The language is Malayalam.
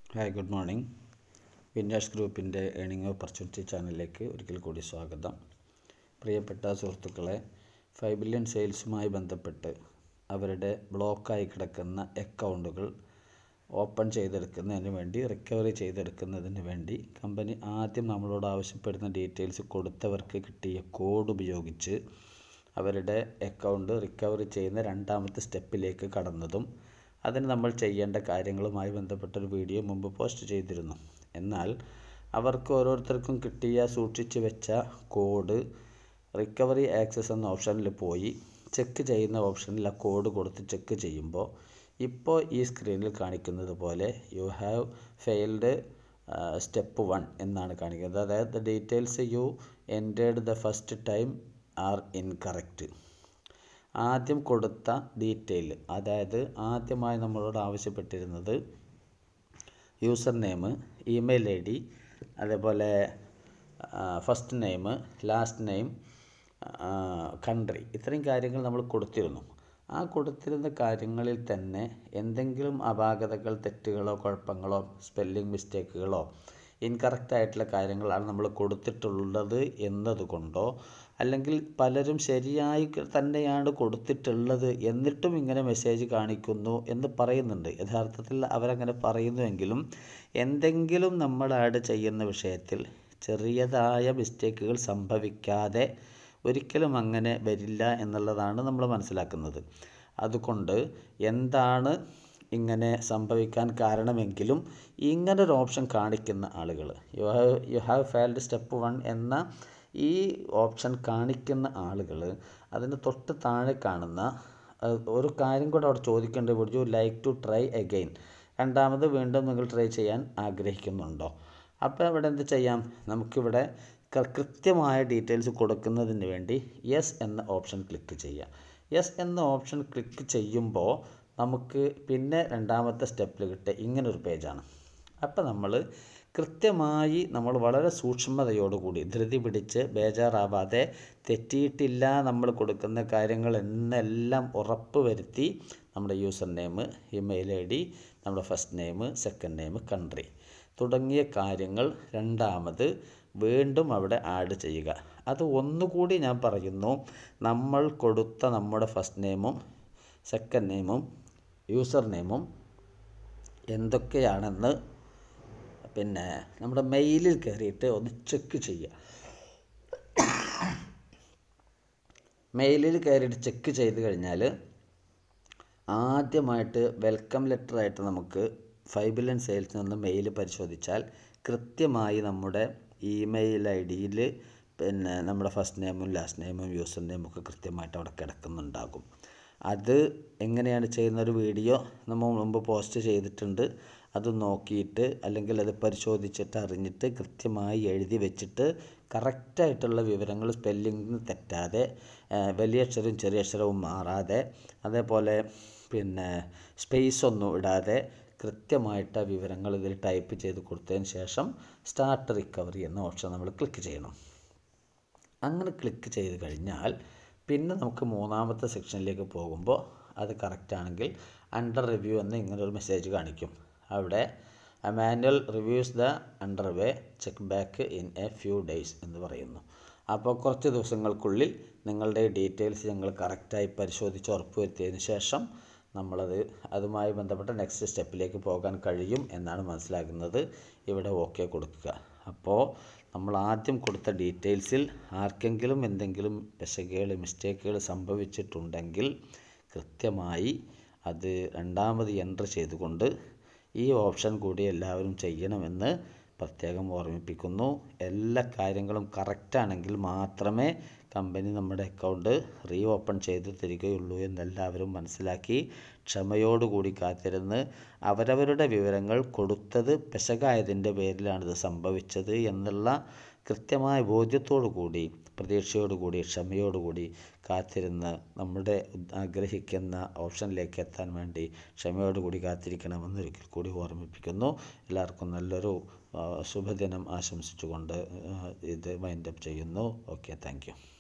Hi, good morning. വിന്യാസ് ഗ്രൂപ്പിൻ്റെ ഏണിംഗ് ഓപ്പർച്യൂണിറ്റി ചാനലിലേക്ക് ഒരിക്കൽ കൂടി സ്വാഗതം. പ്രിയപ്പെട്ട സുഹൃത്തുക്കളെ, 5 ബില്യൺ സെയിൽസുമായി ബന്ധപ്പെട്ട് അവരുടെ ബ്ലോക്കായി കിടക്കുന്ന അക്കൗണ്ടുകൾ ഓപ്പൺ ചെയ്തെടുക്കുന്നതിന് വേണ്ടി, റിക്കവറി ചെയ്തെടുക്കുന്നതിന് വേണ്ടി കമ്പനി ആദ്യം നമ്മളോട് ആവശ്യപ്പെടുന്ന ഡീറ്റെയിൽസ് കൊടുത്തവർക്ക് കിട്ടിയ കോഡ് ഉപയോഗിച്ച് അവരുടെ അക്കൗണ്ട് റിക്കവറി ചെയ്യുന്ന രണ്ടാമത്തെ സ്റ്റെപ്പിലേക്ക് കടന്നതും അതിന് നമ്മൾ ചെയ്യേണ്ട കാര്യങ്ങളുമായി ബന്ധപ്പെട്ടൊരു വീഡിയോ മുമ്പ് പോസ്റ്റ് ചെയ്തിരുന്നു. എന്നാൽ അവർക്ക് ഓരോരുത്തർക്കും കിട്ടിയ സൂക്ഷിച്ചു വെച്ച കോഡ് റിക്കവറി ആക്സസ് എന്ന ഓപ്ഷനിൽ പോയി ചെക്ക് ചെയ്യുന്ന ഓപ്ഷനിൽ ആ കോഡ് കൊടുത്ത് ചെക്ക് ചെയ്യുമ്പോൾ ഇപ്പോൾ ഈ സ്ക്രീനിൽ കാണിക്കുന്നത് പോലെ യു ഹാവ് ഫെയിൽഡ് സ്റ്റെപ്പ് 1 എന്നാണ് കാണിക്കുന്നത്. അതായത് the details you entered the first time are incorrect. ആദ്യം കൊടുത്ത ഡീറ്റെയിൽ, അതായത് ആദ്യമായി നമ്മളോട് ആവശ്യപ്പെട്ടിരുന്നത് യൂസർ നെയിം, ഇമെയിൽ ID, അതേപോലെ first name, last name, country, ഇത്രയും കാര്യങ്ങൾ നമ്മൾ കൊടുത്തിരുന്നു. ആ കൊടുത്തിരുന്ന കാര്യങ്ങളിൽ തന്നെ എന്തെങ്കിലും അപാകതകൾ, തെറ്റുകളോ കുഴപ്പങ്ങളോ സ്പെല്ലിംഗ് മിസ്റ്റേക്കുകളോ ഇൻകറക്റ്റ് ആയിട്ടുള്ള കാര്യങ്ങളാണ് നമ്മൾ കൊടുത്തിട്ടുള്ളത് എന്നതുകൊണ്ടോ, അല്ലെങ്കിൽ പലരും ശരിയായി തന്നെയാണ് കൊടുത്തിട്ടുള്ളത് എന്നിട്ടും ഇങ്ങനെ മെസ്സേജ് കാണിക്കുന്നു എന്ന് പറയുന്നുണ്ട്. യഥാർത്ഥത്തിൽ അവരങ്ങനെ പറയുന്നുവെങ്കിലും എന്തെങ്കിലും നമ്മൾ ആഡ് ചെയ്യുന്ന വിഷയത്തിൽ ചെറിയതായ മിസ്റ്റേക്കുകൾ സംഭവിക്കാതെ ഒരിക്കലും അങ്ങനെ വരില്ല എന്നുള്ളതാണ് നമ്മൾ മനസ്സിലാക്കുന്നത്. അതുകൊണ്ട് എന്താണ് ഇങ്ങനെ സംഭവിക്കാൻ കാരണമെങ്കിലും ഇങ്ങനൊരു ഓപ്ഷൻ കാണിക്കുന്ന ആളുകൾ, യു ഹാവ് ഫെയിൽഡ് സ്റ്റെപ്പ് 1 എന്ന ഈ ഓപ്ഷൻ കാണിക്കുന്ന ആളുകൾ അതിന് തൊട്ട് താഴെ കാണുന്ന ഒരു കാര്യം കൂടെ അവിടെ ചോദിക്കേണ്ടത്, would you like to try again, രണ്ടാമത് വീണ്ടും നിങ്ങൾ ട്രൈ ചെയ്യാൻ ആഗ്രഹിക്കുന്നുണ്ടോ? അപ്പോൾ ഇവിടെ എന്ത് ചെയ്യാം, നമുക്കിവിടെ കൃത്യമായ ഡീറ്റെയിൽസ് കൊടുക്കുന്നതിന് വേണ്ടി യെസ് എന്ന ഓപ്ഷൻ ക്ലിക്ക് ചെയ്യാം. യെസ് എന്ന ഓപ്ഷൻ ക്ലിക്ക് ചെയ്യുമ്പോൾ നമുക്ക് പിന്നെ രണ്ടാമത്തെ സ്റ്റെപ്പിൽ കിട്ടിയ ഇങ്ങനൊരു പേജാണ്. അപ്പോൾ നമ്മൾ കൃത്യമായി നമ്മൾ വളരെ സൂക്ഷ്മതയോടുകൂടി ധൃതി പിടിച്ച് ബേജാറാവാതെ തെറ്റിയിട്ടില്ല നമ്മൾ കൊടുക്കുന്ന കാര്യങ്ങൾ എന്നെല്ലാം ഉറപ്പ് വരുത്തി നമ്മുടെ യൂസർ നെയിം, ഇമെയിൽ ID, നമ്മുടെ first name, second name, country തുടങ്ങിയ കാര്യങ്ങൾ രണ്ടാമത് വീണ്ടും അവിടെ ആഡ് ചെയ്യുക. അത് ഒന്നുകൂടി ഞാൻ പറയുന്നു, നമ്മൾ കൊടുത്ത നമ്മുടെ ഫസ്റ്റ് നെയിമും സെക്കൻഡ് നെയിമും യൂസർ നെയിമും എന്തൊക്കെയാണെന്ന് പിന്നെ നമ്മുടെ മെയിലിൽ കയറിയിട്ട് ഒന്ന് ചെക്ക് ചെയ്യുക. മെയിലിൽ കയറിയിട്ട് ചെക്ക് ചെയ്ത് കഴിഞ്ഞാൽ ആദ്യമായിട്ട് വെൽക്കം ലെറ്ററായിട്ട് നമുക്ക് 5 ബില്യൺ സെയിൽസിൽ നിന്ന് മെയിൽ പരിശോധിച്ചാൽ കൃത്യമായി നമ്മുടെ ഇമെയിൽ IDയിൽ പിന്നെ നമ്മുടെ ഫസ്റ്റ് നെയിമും ലാസ്റ്റ് നെയിമും യൂസർ നെയിമും ഒക്കെ കൃത്യമായിട്ട് അവിടെ കിടക്കുന്നുണ്ടാകും. അത് എങ്ങനെയാണ് ചെയ്യുന്നൊരു വീഡിയോ നമ്മൾ മുമ്പ് പോസ്റ്റ് ചെയ്തിട്ടുണ്ട്. അത് നോക്കിയിട്ട് അല്ലെങ്കിൽ അത് പരിശോധിച്ചിട്ട് അറിഞ്ഞിട്ട് കൃത്യമായി എഴുതി വെച്ചിട്ട് കറക്റ്റായിട്ടുള്ള വിവരങ്ങൾ സ്പെല്ലിംഗ് തെറ്റാതെ, വലിയ അക്ഷരവും ചെറിയ അക്ഷരവും മാറാതെ, അതേപോലെ പിന്നെ സ്പേസ് ഒന്നും ഇടാതെ കൃത്യമായിട്ട് വിവരങ്ങൾ ഇതിൽ ടൈപ്പ് ചെയ്ത് കൊടുത്തതിന് ശേഷം സ്റ്റാർട്ട് റിക്കവറി എന്ന ഓപ്ഷൻ നമ്മൾ ക്ലിക്ക് ചെയ്യണം. അങ്ങനെ ക്ലിക്ക് ചെയ്ത് കഴിഞ്ഞാൽ പിന്നെ നമുക്ക് മൂന്നാമത്തെ സെക്ഷനിലേക്ക് പോകുമ്പോൾ അത് കറക്റ്റാണെങ്കിൽ അണ്ടർ റിവ്യൂ എന്ന് ഇങ്ങനൊരു മെസ്സേജ് കാണിക്കും. അവിടെ manual reviews the under way, check back in a few days എന്ന് പറയുന്നു. അപ്പോൾ കുറച്ച് ദിവസങ്ങൾക്കുള്ളിൽ നിങ്ങളുടെ ഡീറ്റെയിൽസ് ഞങ്ങൾ കറക്റ്റായി പരിശോധിച്ച് ഉറപ്പുവരുത്തിയതിന് ശേഷം അതുമായി ബന്ധപ്പെട്ട നെക്സ്റ്റ് സ്റ്റെപ്പിലേക്ക് പോകാൻ കഴിയും എന്നാണ് മനസ്സിലാക്കുന്നത്. ഇവിടെ ഓക്കെ കൊടുക്കുക. അപ്പോൾ നമ്മൾ ആദ്യം കൊടുത്ത ഡീറ്റെയിൽസിൽ ആർക്കെങ്കിലും എന്തെങ്കിലും പിശകുകൾ, മിസ്റ്റേക്കുകൾ സംഭവിച്ചിട്ടുണ്ടെങ്കിൽ കൃത്യമായി അത് രണ്ടാമത് എൻ്റർ ചെയ്തുകൊണ്ട് ഈ ഓപ്ഷൻ കൂടി എല്ലാവരും ചെയ്യണമെന്ന് പ്രത്യേകം ഓർമ്മിപ്പിക്കുന്നു. എല്ലാ കാര്യങ്ങളും കറക്റ്റാണെങ്കിൽ മാത്രമേ കമ്പനി നമ്മുടെ അക്കൗണ്ട് ഓപ്പൺ ചെയ്ത് തരികയുള്ളൂ എന്നെല്ലാവരും മനസ്സിലാക്കി ക്ഷമയോടുകൂടി കാത്തിരുന്ന് അവരവരുടെ വിവരങ്ങൾ കൊടുത്തത് പിശകായതിൻ്റെ പേരിലാണിത് സംഭവിച്ചത് എന്നുള്ള കൃത്യമായ ബോധ്യത്തോടുകൂടി, പ്രതീക്ഷയോടുകൂടി, ക്ഷമയോടുകൂടി കാത്തിരുന്ന് നമ്മുടെ ആഗ്രഹിക്കുന്ന ഓപ്ഷനിലേക്ക് എത്താൻ വേണ്ടി ക്ഷമയോടുകൂടി കാത്തിരിക്കണമെന്ന് ഒരിക്കൽ കൂടി ഓർമ്മിപ്പിക്കുന്നു. എല്ലാവർക്കും നല്ലൊരു ശുഭദിനം ആശംസിച്ചുകൊണ്ട് ഇത് വൈൻഡപ്പ് ചെയ്യുന്നു. Okay, thank U.